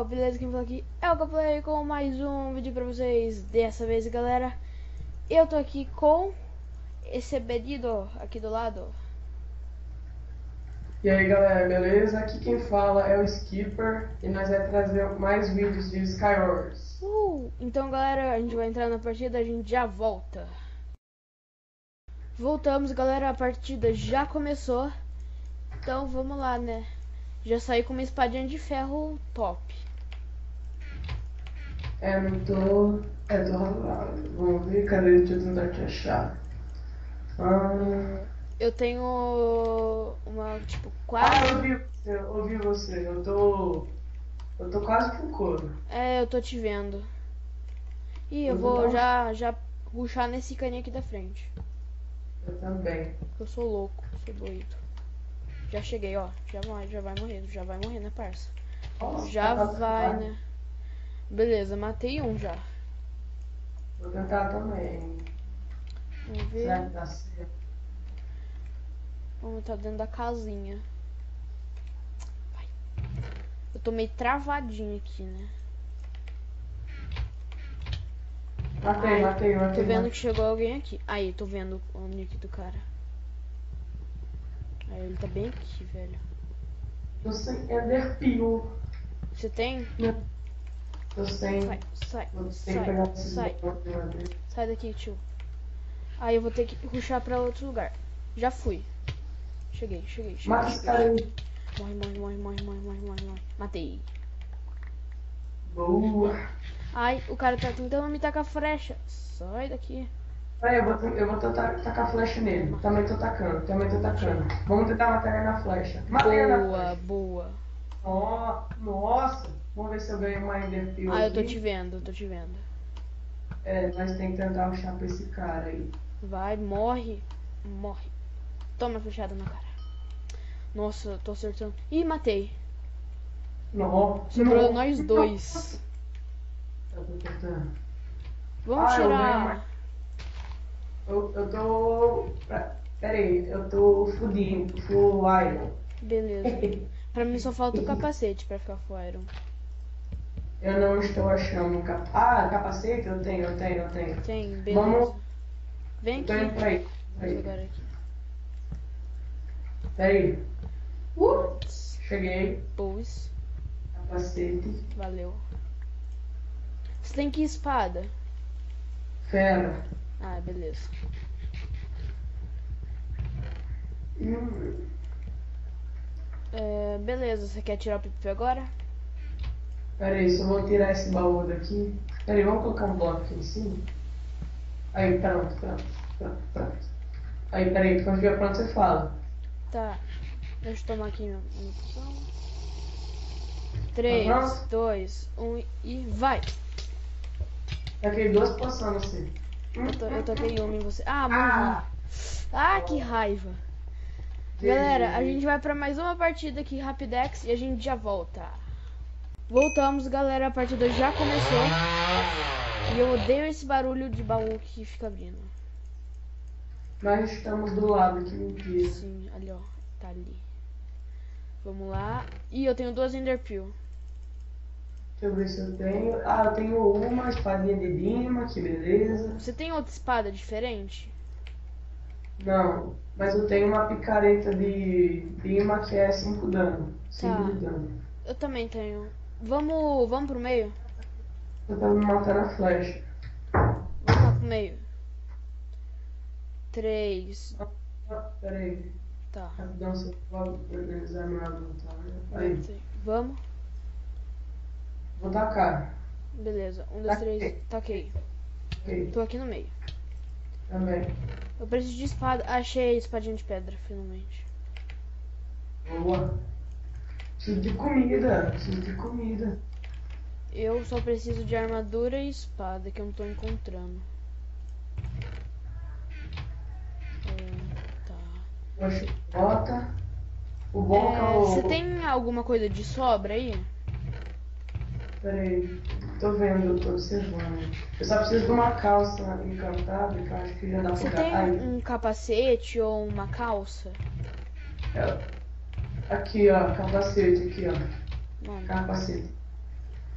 beleza? Quem fala aqui é o Gaplay com mais um vídeo pra vocês. Dessa vez, galera, eu tô aqui com esse pedido aqui do lado. E aí galera, beleza? Aqui quem fala é o Skipper e nós vamos trazer mais vídeos de Skywars. Então, galera, a gente vai entrar na partida, a gente já volta. Voltamos, galera, a partida já começou. Então vamos lá, né? Já saí com uma espadinha de ferro top. Não tô. Tô razoável. Vamos ver, cadê? Deixa eu tentar te achar. Eu tenho uma, tipo, quase... eu ouvi você. Eu tô quase com couro. eu tô te vendo. E eu vou já rushar nesse caninho aqui da frente. Eu também. Eu sou louco, sou doido. Já cheguei, ó. Já vai morrer, né, parça? Nossa, Já vai, né? Beleza, matei um já. Vou tentar também. Vamos ver. Será que dá certo? Vamos tá dentro da casinha. Vai. Eu tô meio travadinho aqui, né? Matei. Tô vendo que chegou alguém aqui. Aí, tô vendo o nick do cara. Aí, ele tá bem aqui, velho. Tô sem Ender Peel. Você tem? Tô sem. Sai daqui, tio. Aí eu vou ter que rushar pra outro lugar. Já fui. Cheguei. Mata esse cara aí. Morre. Matei. Boa. Ai, o cara tá tentando me tacar flecha. Sai daqui. Peraí, eu vou tentar tacar flecha nele. Também tô tacando. Vamos tentar matar ele na flecha. Matei ele na flecha. Boa. Nossa. Vamos ver se eu ganho uma Ender Peel aqui. Eu tô te vendo. Nós temos que tentar rushar pra esse cara aí. Vai, morre. Toma a flechada na cara. Nossa, eu tô acertando. Ih, matei. Sobrou nós dois. Eu tô tentando. Vamos tirar. Eu tô... Peraí, eu tô full iron. Beleza. Pra mim só falta o capacete pra ficar full iron. Eu não estou achando capacete? Eu tenho. Tem, beleza. Vem aqui. Peraí. Agora aqui. Peraí. Cheguei. Pus. Capacete. Valeu. Você tem que espada? Fera. Beleza. Beleza, você quer tirar o pipi agora? Peraí, só vou tirar esse baú daqui. Peraí, vamos colocar um bloco aqui em cima. Aí, pronto. Aí, peraí, quando estiver pronto você fala. Tá. Deixa eu tomar aqui minha munição. 3, 2, 1 e vai! Taquei 2 poções assim. Eu toquei uma em você. Morri. Que raiva. Galera, a gente vai pra mais uma partida aqui, Rapidex, e a gente já volta. Voltamos, galera, a partida já começou. E eu odeio esse barulho de baú que fica abrindo. Nós estamos do lado, que mentira. Sim, ali ó, tá ali. Vamos lá. Ih, eu tenho 2 Ender Peel. Deixa eu ver se eu tenho. Eu tenho uma espadinha de Dima, que beleza. Você tem outra espada diferente? Não, mas eu tenho uma picareta de Dima que é 5 dano. 5 de dano. Eu também tenho. Vamos pro meio? Eu tava me matando a flecha. Vamos lá pro meio. 3. Peraí. Tá. Rapidão, você pode organizar meu inventário. Aí. Vamos? Vou tacar. Beleza. 1, 2, 3. Taquei. Tô aqui no meio. Também. Eu preciso de espada. Achei espadinha de pedra, finalmente. Boa. Preciso de comida. Eu só preciso de armadura e espada, que eu não tô encontrando. Poxa, bota. O bom que eu... Você tem alguma coisa de sobra aí? Peraí. Tô vendo, tô observando. Eu só preciso de uma calça encantada, que eu acho que já dá pra... Você tem um capacete ou uma calça? Aqui, ó. Capacete, aqui, ó. Mano. Capacete.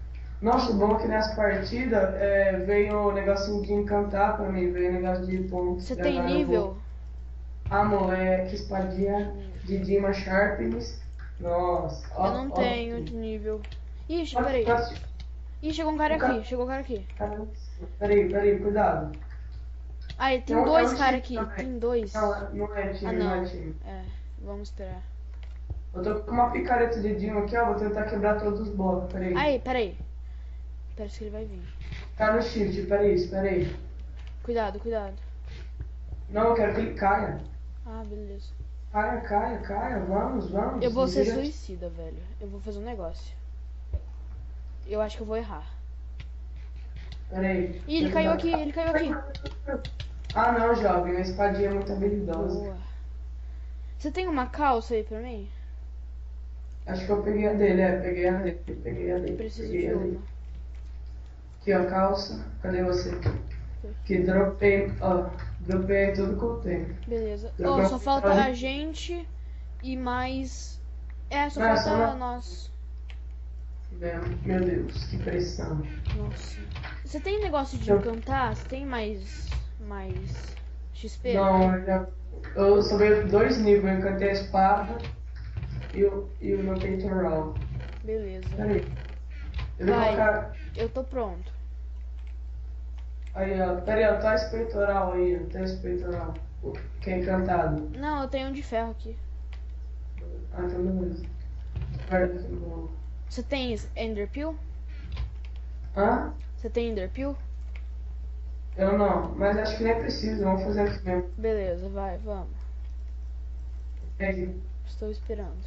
Nossa, o bom é que nessa partida veio o negocinho de encantar pra mim, veio o negócio de pontos. Você E tem agora eu nível? vou. Ah, moleque, espadinha de Dima Sharpness. Nossa, ó, Eu não ó. tenho de nível. Ixi, Quanto, peraí. quanto, Ih, chegou um cara o aqui, ca- chegou um cara aqui. cara, peraí, cuidado. Ai, É tem um, é dois um cara time aqui, também. tem dois. Não é Ah, time, não é não. time. É, vamos esperar. Eu tô com uma picareta de Dima aqui, ó. Vou tentar quebrar todos os blocos, peraí. Ai, peraí. Parece que ele vai vir. Tá no shift, peraí. Cuidado, cuidado. Não, eu quero que ele caia. Ah, beleza. Caia, vamos. Eu vou ser Diga- suicida, velho. Eu vou fazer um negócio. Eu acho que eu vou errar. Peraí. Ih, ele caiu aqui, ele caiu aqui. Ah, não, jovem, a espadinha é muito habilidosa. Boa. Você tem uma calça aí pra mim? Acho que eu peguei a dele, peguei a dele. Eu preciso peguei de a dele. uma. Aqui, ó, calça. Cadê você? Que dropei, ó. Dropei tudo que eu tenho. Beleza. Dropei Só um falta controle. a gente e mais... É, só Não, falta nós. Meu Deus, que pressão. Nossa. Você tem negócio de Eu- encantar? Você tem mais XP? Não, eu subi 2 níveis, eu encantei a espada e o meu peitoral. Beleza. Peraí. Eu vou Vai. colocar. Eu tô pronto. Aí, ó. Peraí, ó. Tá esse peitoral aí, ó. Tá esse peitoral. Que é encantado. Não, eu tenho um de ferro aqui. Ah, então beleza. Guarda aqui no. Você tem Enderpeel? Hã? Você tem Enderpeel? Eu não, mas acho que nem precisa, vamos fazer aqui mesmo. Beleza, vai, vamos. Pegue. Estou esperando.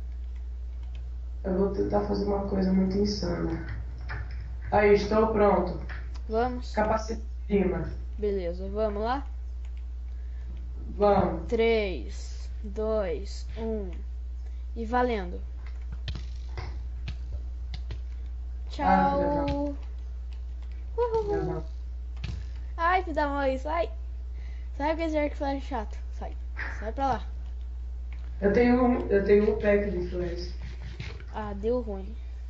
Eu vou tentar fazer uma coisa muito insana. Aí, estou pronto. Vamos? Capacete de cima. Beleza, vamos lá? Vamos. 3, 2, 1. E valendo. Tchau. Uhul. Ai, filho da mãe, sai. Sai com esse arco e flecha chato. Sai. Sai pra lá. Eu tenho um pack de flash. Ah, deu ruim.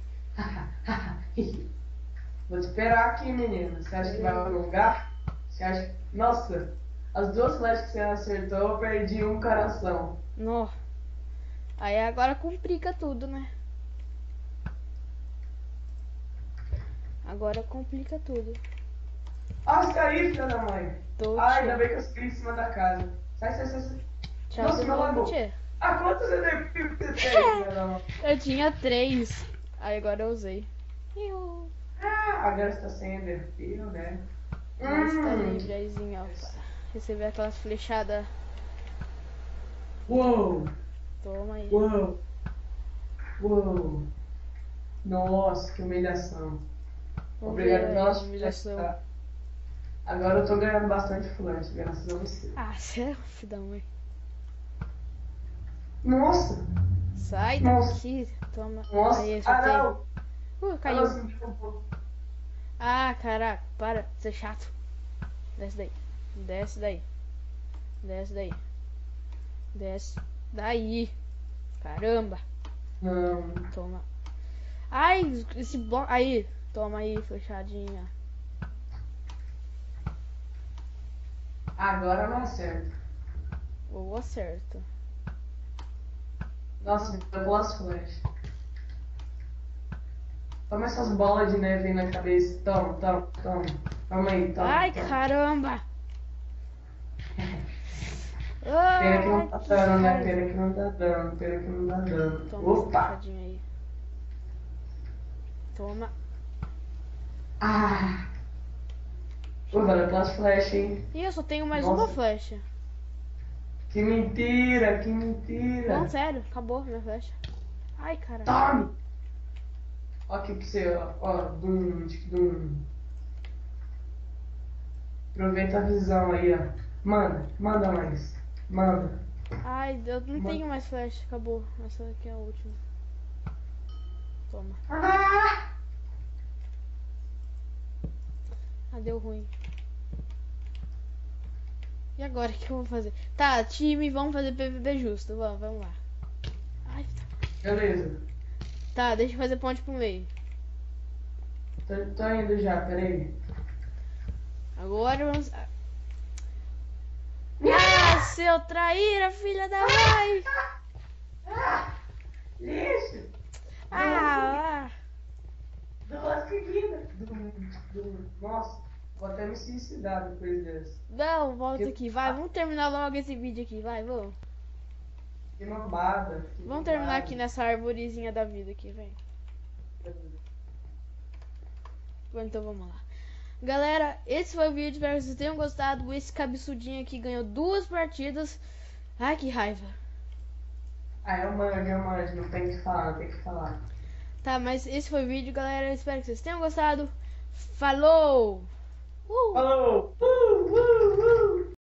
Vou te esperar aqui, menina. Você acha que vai alongar? Você acha... Nossa, as duas flechas que você acertou, eu perdi um coração. Nó. Aí agora complica tudo, né? Agora complica tudo. Ah, você caiu, filha da mãe. Tô Ai, te- ainda bem que eu subi em cima da casa. Sai. Tchau, Nossa, você meu falou lago. mentira. Ah, quantos EDP você tem, filha da mãe? Eu tinha 3. Aí agora eu usei. Iu. Ah, agora você tá sem EDP, né? Mas tá livre aí, ó. Pra receber aquelas flechadas. Uou, Toma aí. uou. Nossa, que humilhação. Vamos Obrigado ver pela a humilhação. flecha. Agora eu tô ganhando bastante flash, graças a você. Ah, você é filho da mãe. Nossa! Sai Nossa. daqui. Toma. Nossa! Aí, Ah, acertei. não! Caiu. Ela sentiu um pouco. Ah, caraca. Para. Você é chato. Desce daí. Desce daí. Desce daí. Desce daí. Caramba. Não. Toma. Ai, esse bloco. Aí. Toma aí, flechadinha. Agora não acerta. Ou acerto. Nossa, pegou as flechas. Toma essas bolas de neve aí na cabeça. Toma. Toma aí, toma. Ai, toma. caramba. Pena que não tá dando, né? raiva. Pena que não tá dando. Toma essa Opa! flechadinha aí. Toma. Ah! Pô, valeu pelas flechas, hein? Ih, eu só tenho mais Nossa. uma flecha. Que mentira, que Não, mentira. sério, acabou minha flecha. Ai, caramba. Tome! Ó aqui pra você, ó. Dum. Aproveita a visão aí, ó. Manda mais. Manda. Ai, eu não Uma- tenho mais flecha, acabou. Essa aqui é a última. Toma. Ah! Ah, deu ruim. E agora, o que eu vou fazer? Tá, time, vamos fazer PVP justo. Vamos lá. Ai, tá. Beleza. Tá, deixa eu fazer ponte pro meio. Tô indo já, peraí. Agora vamos... Ah, seu traíra, filha da mãe! Lixo! Ah, Duas seguidas! Nossa, vou até me suicidar depois dessa. não, volta aqui, vai. Vamos terminar logo esse vídeo aqui, vai, vamos. Que mambada. Vamos terminar aqui nessa arvorezinha da vida aqui, vem. Então vamos lá. Galera, esse foi o vídeo, espero que vocês tenham gostado. Esse cabeçudinho aqui ganhou 2 partidas. Ai, que raiva. Ah, eu manjo, não tem que falar, não tem que falar. Tá, mas esse foi o vídeo, galera. Espero que vocês tenham gostado. Falou! Falou!